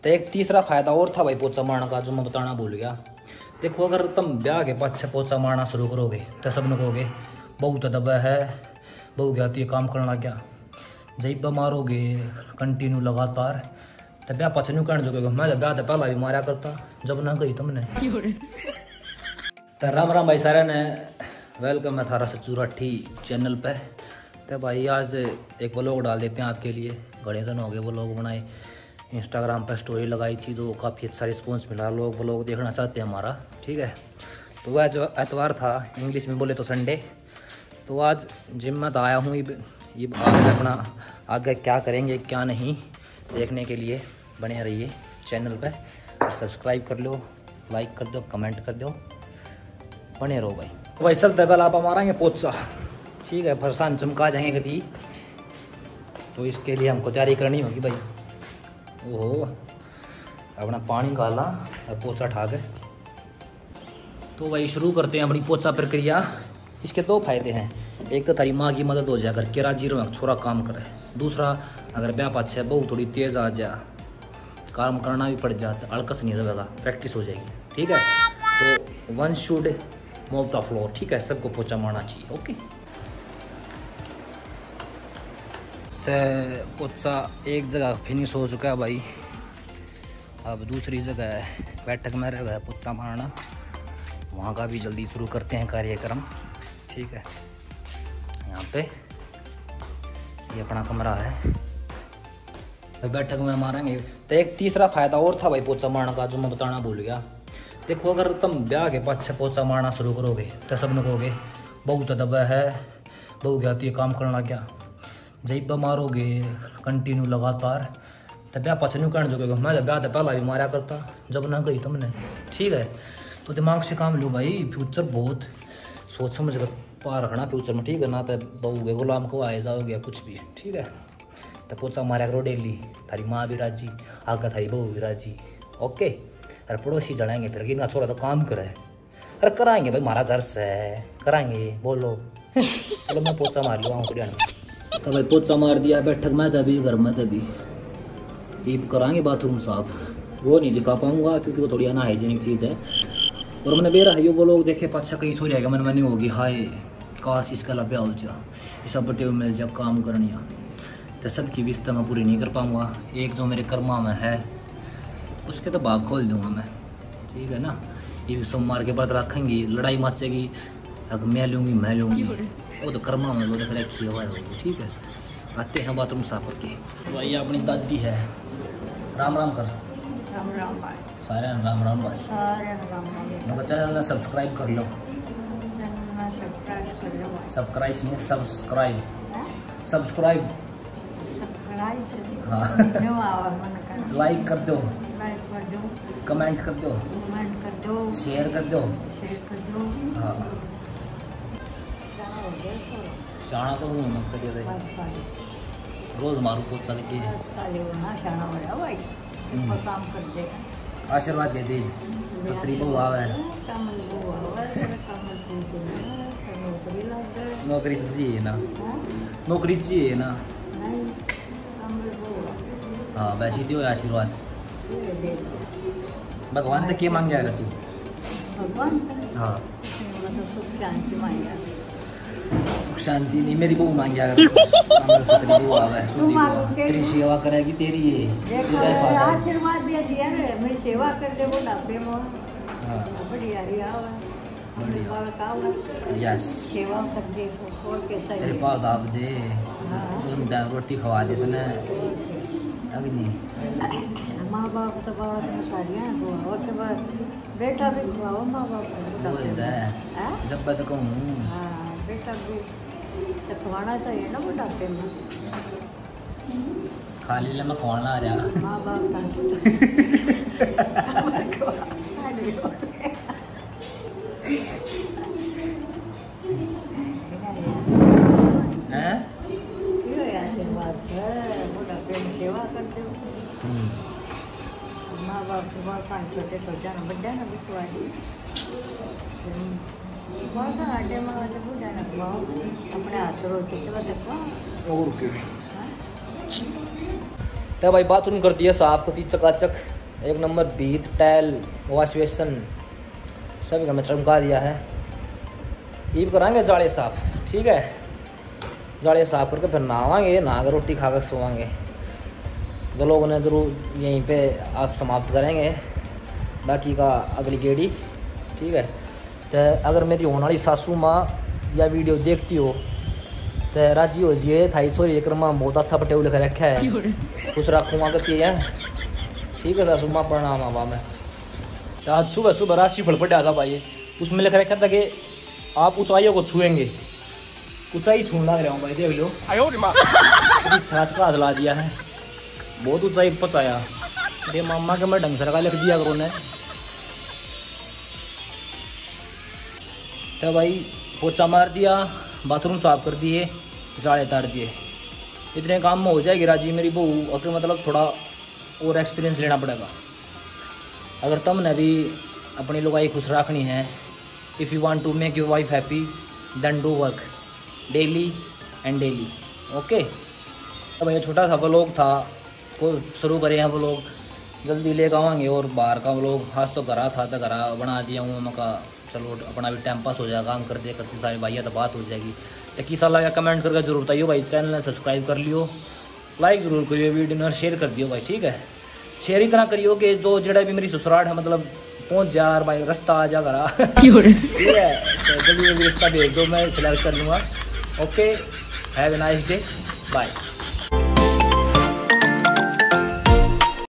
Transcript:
तो एक तीसरा फायदा और था भाई पोचा मारने का, जो मैं बताना भूल गया। देखो अगर तुम ब्याह के पाछे पोचा मारना शुरू करोगे तो सब ने कहोगे बहू तो दबा है, बहू क्या ये काम करना क्या। जब मारोगे कंटिन्यू लगातार तो ब्याह पाछे नहीं करने जोगे। मैं ब्याह तो पहला भी मारा करता जब ना गई तुमने। तो राम राम भाई सारे ने, वेलकम है थारा सचूराठी चैनल पे। तो भाई आज एक व्लॉग डाल देते हैं आपके लिए। घड़े दिन हो गए व्लॉग बनाए, इंस्टाग्राम पर स्टोरी लगाई थी तो काफ़ी अच्छा रिस्पॉन्स मिला। लोग व्लॉग देखना चाहते हैं हमारा, ठीक है। तो वह जो एतवार था, इंग्लिश में बोले तो संडे। तो आज जिम में तो आया हूँ। ये आगे अपना आगे क्या करेंगे क्या नहीं देखने के लिए बने रहिए चैनल पे। और सब्सक्राइब कर लो, लाइक कर दो, कमेंट कर दो, बने रहो भाई। तो भाई सब दबल आप मारेंगे पोचा, ठीक है। फरसान चमका जाएंगे कभी, तो इसके लिए हमको तैयारी करनी होगी भाई। ओहो, अपना पानी गाला और पोचा ठा के। तो भाई शुरू करते हैं अपनी पोचा प्रक्रिया। इसके दो फायदे हैं। एक तो तारी माँ की मदद हो जाए, अगर केरा जीरो छोरा काम करे। दूसरा, अगर ब्याह पाछे बहू थोड़ी तेज आ जाए, काम करना भी पड़ जाता, अड़कस नहीं रहेगा, प्रैक्टिस हो जाएगी, ठीक है। तो one should move the floor, ठीक है। सबको पोचा मारना चाहिए, ओके। तो पोचा एक जगह फिनिश हो चुका है भाई। अब दूसरी जगह बैठक में रह गया पोचा मारना, वहाँ का भी जल्दी शुरू करते हैं कार्यक्रम, ठीक है। यहाँ पे ये अपना कमरा है, बैठक में मारेंगे। तो एक तीसरा फायदा और था भाई पोचा मारने का, जो मैं बताना भूल गया। देखो अगर तुम ब्याह के पाछे पोचा मारना शुरू करोगे तो सब ने कहोगे बहू तो दबा है, बहू क्या ये काम करना क्या। जब मारोगे कंटिन्यू लगातार तो ब्याह पाछे नहीं करने जोगे। मैं ब्याह तो पहला भी मारा करता जब ना गई तुमने, ठीक है। तो दिमाग से काम लो भाई, फ्यूचर बहुत सोच समझ कर पार रखना फ्यूचर में, ठीक है। ना तो बहू के गुलाम को आए जाओगे कुछ भी, ठीक है। तो पोचा मारा करो डेली, थारी माँ भी राजी, आगे थारी बहू भी राजी, ओके। अरे पड़ोसी जड़ेंगे फिर कि इनका छोरा तो काम करे। अरे कराएंगे भाई, हमारा घर से कराएंगे, बोलो। चलो मैं पोचा मार लूँ में। तो भाई पोचा मार दिया बैठक में, तभी घर में तभी ईप कराएंगे बाथरूम साफ। वो नहीं दिखा पाऊंगा क्योंकि वो थोड़ी अनहाइजीनिक चीज़ है। और मैंने बेरा है वो लोग देखे पाछा कहीं सो जाएगा, मन नहीं होगी हाय काश इसका लब्या हो जा, इस बटे मिल जा काम करनिया। तो सबकी विश मैं पूरी नहीं कर पाऊँगा। एक जो मेरे कर्मा में है उसके तो भाग खोल दूंगा मैं, ठीक है ना। ये सोमवार के बाद रखेंगी, लड़ाई मचेगी, अगर मैं लूँगी मैं लूँगी, वो तो कर्मा में वो देख रखी हवा होगी, ठीक है। आते हैं बाथरूम साफ करके। भाई अपनी दादी है, राम राम कर। राम राम भाई, सारे राम राम भाई। मेरे चैनल में सब्सक्राइब कर लो। सब्सक्राइब नहीं, सब्सक्राइब सब्सक्राइब हाँ। लाइक कर दो, कमेंट कर दो, शेयर कर दो, हाँ। शाना तो हूँ मैं करिए रोज मारू पोचा लेके। आशीर्वाद दे दे, सत्री बहू आवे, नौकरी चाहिए ना, नौकरी चाहिए ना, हाँ वैसी थी आशीर्वाद। भगवान से क्या मांग जाएगा तू? हाँ सुख शांति नहीं, मेरी बहू मांग जाएगा। सत्री बहू आवे, तेरी सेवा करेगी, तेरी ये आशीर्वाद दे दिया रे, मेरी सेवा कर दे, वो डाबे में बढ़िया यस सेवा कर दे, और कैसा तेरे पास दाब दे, रोटी खवा दे तूने अभी नहीं। माँ बाप तो बहुत सारियाँ और के बाद बेटा भी खुआओ माँ बाप को, जब तक कहूँ बेटा भी तो खुआना चाहिए ना बुढ़ापे में। खाली ले मैं खुआना आ रहा माँ बाप बुढ़ापे में सेवा करते हो। माँ बाप के बहुत पाँच छोटे तो जाना बड़ा ना बिटवाड़ी बहुत आटे में बुढ़ा ना खुआओ, अपने हाथ रोटी के बाद और तो भाई बाथरूम कर दिया साफ, कती चकाचक, एक नंबर बीत टैल वॉश बेसन सभी का मैं चमका दिया है। ये भी कराएंगे जाड़े साफ, ठीक है। जाड़े साफ करके फिर नहावांगे, नहा कर रोटी खा कर सोवांगे। तो लोगों ने जरूर यहीं पे आप समाप्त करेंगे, बाकी का अगली गेड़ी, ठीक है। तो अगर मेरी होने वाली सासू माँ या वीडियो देखती हो तो राजी हो जाइए, थाई छोरी एक माँ बहुत अच्छा पटेव लिखा रखा है, खुश रखूँगा करती है, ठीक है सासू माँ, प्रणाम आवा में। तो आज सुबह सुबह राशि फल पड़ा था भाई, उसमें लिखा रखा था कि आप ऊंचाइयों को छुएंगे, ऊंचाई छूने लग रहा हूँ भाई, देख लो छत का हला दिया है, बहुत ऊंचाई पहुँचाया। अरे मामा के मैं ढंग से लगा लिख दिया करो ने। तो भाई पोछा मार दिया, बाथरूम साफ कर दिए, जाड़े तार दिए, इतने काम में हो जाएगी राजी मेरी बहू। अगर मतलब थोड़ा और एक्सपीरियंस लेना पड़ेगा। अगर तुमने भी अपनी लुगाई खुश रखनी है, if you want to make your wife happy then do work daily and daily, okay. तो भाई छोटा सा व्लॉग था, को शुरू करें हैं व्लॉग, जल्दी लेकर आवाएंगे। और बाहर का व्लॉग आज तो घरा था तो घरा बना दिया हूँ, मैं कहा चलो अपना भी टाइम पास हो जाएगा, काम कर दिया करते सारे भैया तो बात हो जाएगी। तो किसा लगा कमेंट करके जरूर बताइए भाई। चैनल ने सब्सक्राइब कर लियो, लाइक जरूर करियो, वीडियो और शेयर कर दियो भाई, ठीक है। शेयर इतना करियो कि जो जड़ा भी मेरी ससुराल है मतलब पहुंच जा यार भाई, रास्ता आ जा करा ठीक है। तो जल्दी जल्दी रास्ता भेज दो, मैं सिलेक्ट कर लूँगा। Okay, have a nice day, bye.